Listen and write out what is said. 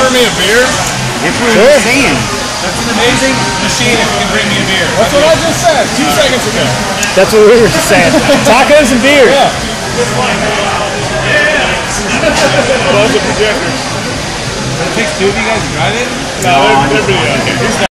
order me a beer? If we were saying. That's an amazing machine if you can bring me a beer. That's what I just said 2 seconds ago. That's what we were just saying. Tacos and beer. Yeah. Bunch of projectors. It takes 2 of you guys to drive it? No, they're pretty okay.